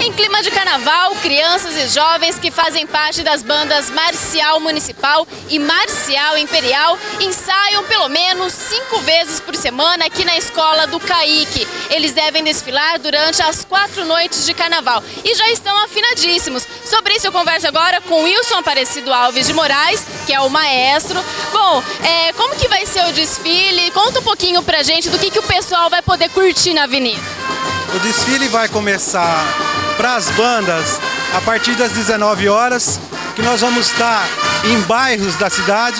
Em clima de carnaval, crianças e jovens que fazem parte das bandas Marcial Municipal e Marcial Imperial ensaiam pelo menos 5 vezes por semana aqui na escola do Caique. Eles devem desfilar durante as 4 noites de carnaval e já estão afinadíssimos. Sobre isso eu converso agora com Wilson Aparecido Alves de Moraes, que é o maestro. Bom, como que vai ser o desfile? Conta um pouquinho pra gente do que o pessoal vai poder curtir na avenida. O desfile vai começar para as bandas a partir das 19 horas, que nós vamos estar em bairros da cidade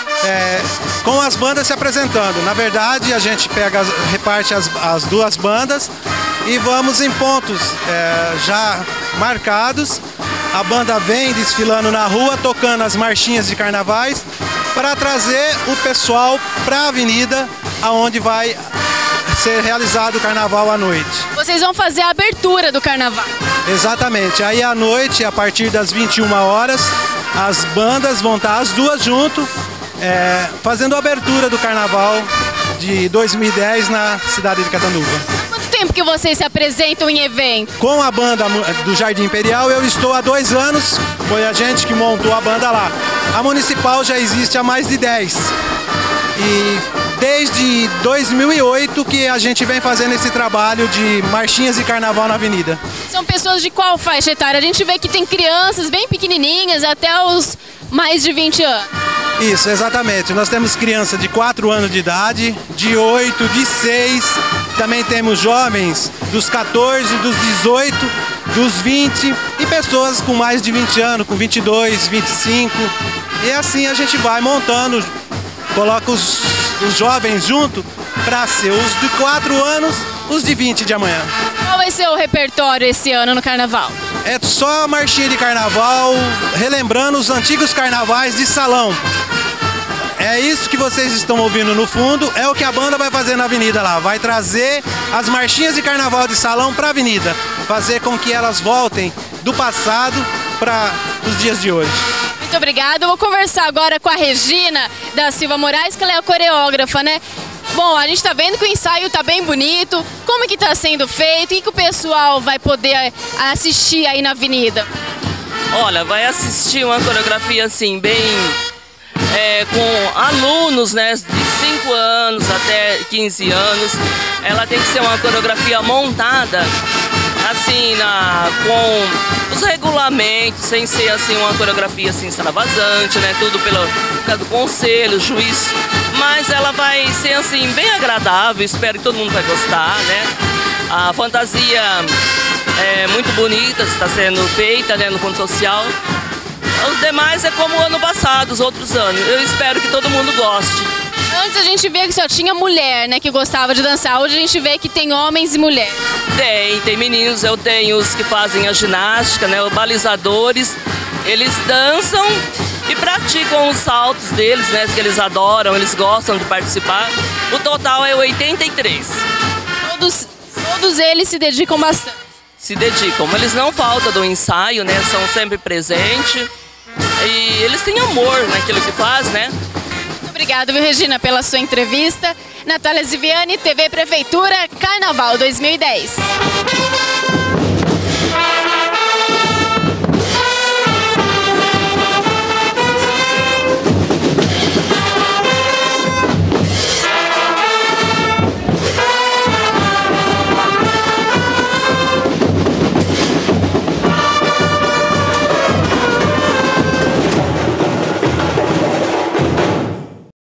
com as bandas se apresentando. Na verdade, a gente reparte as duas bandas e vamos em pontos já marcados. A banda vem desfilando na rua, tocando as marchinhas de carnavais para trazer o pessoal para a avenida, aonde vai ser realizado o carnaval à noite. Vocês vão fazer a abertura do carnaval? Exatamente. Aí à noite, a partir das 21 horas, as bandas vão estar as duas junto, fazendo a abertura do carnaval de 2010 na cidade de Catanduva. Quanto tempo que vocês se apresentam em evento? Com a banda do Jardim Imperial, eu estou há 2 anos, foi a gente que montou a banda lá. A Municipal já existe há mais de 10. E desde 2008 que a gente vem fazendo esse trabalho de marchinhas e carnaval na avenida. São pessoas de qual faixa etária? A gente vê que tem crianças bem pequenininhas até os mais de 20 anos. Isso, exatamente. Nós temos criança de 4 anos de idade, de 8, de 6. Também temos jovens dos 14, dos 18, dos 20 e pessoas com mais de 20 anos, com 22, 25. E assim a gente vai montando, coloca os jovens junto para ser os de 4 anos, os de 20 de amanhã. Qual vai ser o repertório esse ano no carnaval? É só marchinha de carnaval, relembrando os antigos carnavais de salão. É isso que vocês estão ouvindo no fundo, é o que a banda vai fazer na avenida lá. Vai trazer as marchinhas de carnaval de salão para a avenida, fazer com que elas voltem do passado para os dias de hoje. Muito obrigada. Eu vou conversar agora com a Regina da Silva Moraes, que ela é a coreógrafa, né? Bom, a gente tá vendo que o ensaio tá bem bonito. Como que tá sendo feito? O que o pessoal vai poder assistir aí na avenida? Olha, vai assistir uma coreografia assim, bem... com alunos, né, de 5 anos até 15 anos. Ela tem que ser uma coreografia montada, assim, com os regulamentos, sem ser assim uma coreografia assim extravasante, né, tudo pelo conselho, juiz. Mas ela vai ser assim bem agradável, espero que todo mundo vai gostar, né? A fantasia é muito bonita, está sendo feita, né, no Fundo Social. Os demais é como o ano passado, os outros anos. Eu espero que todo mundo goste. Antes a gente vê que só tinha mulher, né, que gostava de dançar. Hoje a gente vê que tem homens e mulheres. Tem meninos, eu tenho os que fazem a ginástica, né, os balizadores. Eles dançam e praticam os saltos deles, né, que eles adoram, eles gostam de participar. O total é 83. Todos eles se dedicam bastante. Se dedicam, eles não faltam do ensaio, né, são sempre presentes. E eles têm amor naquilo que faz, né? Muito obrigada, viu, Regina, pela sua entrevista. Natália Ziviani, TV Prefeitura, Carnaval 2010.